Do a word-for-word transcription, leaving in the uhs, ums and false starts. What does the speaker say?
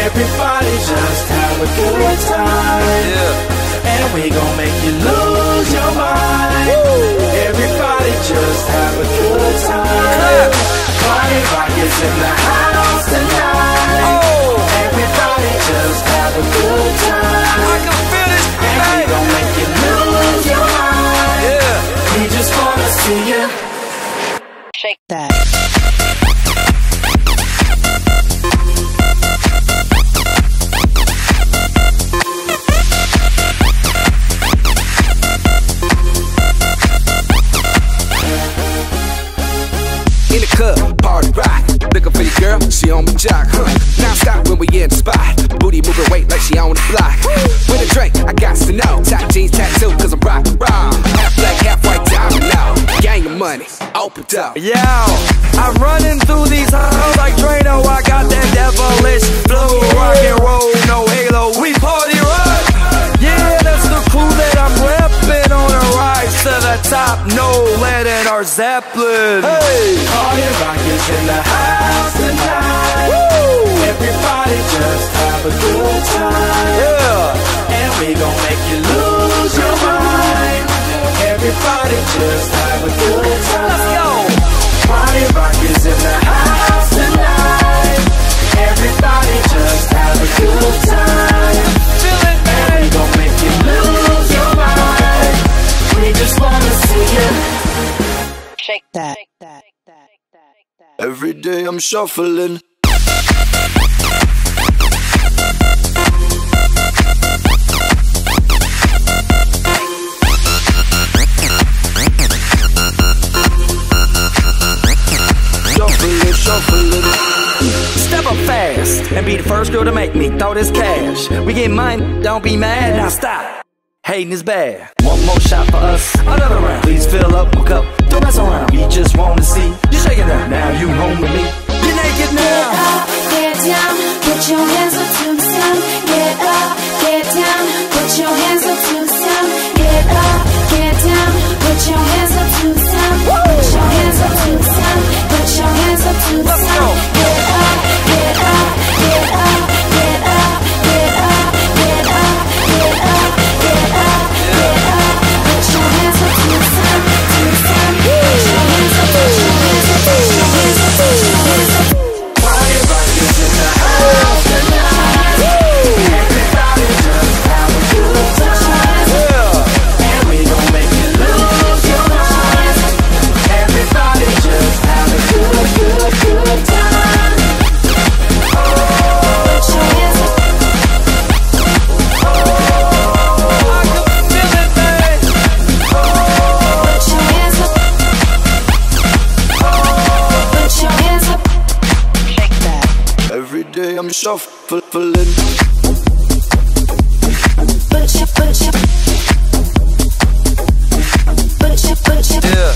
Everybody just have a good time. Yeah. And we gon' make you lose your mind. Woo. Everybody just have a good time. Party rock is in the house tonight. Oh. Everybody just have a good time. I can feel it. And we gon' make you lose your mind. Yeah. We just wanna see you shake that. In the club, party rock. Looking for your girl, she on my jock, huh? Now stop when we in the spot. Booty moving weight like she on the block. With a drink, I got to know. Tight jeans, tattoo, cause I'm rock, raw. Half black, half white, diamond now. Gang of money, open up. Yo, I'm running through these halls like Drano. I got that devilish flow. Rock and roll, no halo. We party rock. Yeah, that's the crew that I'm reppin' on a rise to the top. No lead in our Zeppelin. Hey, party rock is in the house tonight. Woo! Everybody just have a good time. Yeah, and we gon' make you lose your mind. Everybody just have a good time. Let's go. Party rock is in the house tonight. Everybody just have a good time. Feel it, man. And we gon' make you lose your mind. We just wanna see you shake that. Every day I'm shuffling. Shuffling, shuffling. Step up fast and be the first girl to make me throw this cash. We get mine, don't be mad, now stop. Hating is bad. One more shot for us, another round. Please fill up my cup, don't mess around. We just wanna see you shaking up. Now you home with me. You're naked now. Get up, get down, put your hands up to the sound. Get up, get down, put your hands up to the sound. Get up, get down, put your hands up to the sound. Put your hands up to the sound. Put your hands up to the sound. Get up, get up, get up, get up, get up, get up, get up, get up, get up. Put your hands up to the sound, to the sound. Put your hands up, put your hands up, put your hands up, put your hands up. Party rock is in the house tonight. Everybody just have a good time. And we gon' make you lose your mind. Everybody just have a good, good, good time. Oh, put your hands up. I can feel it, babe. Put your hands up. Put your hands up. Shake that. Every day I'm shuffling. Put your, put your, put your, put your. Yeah.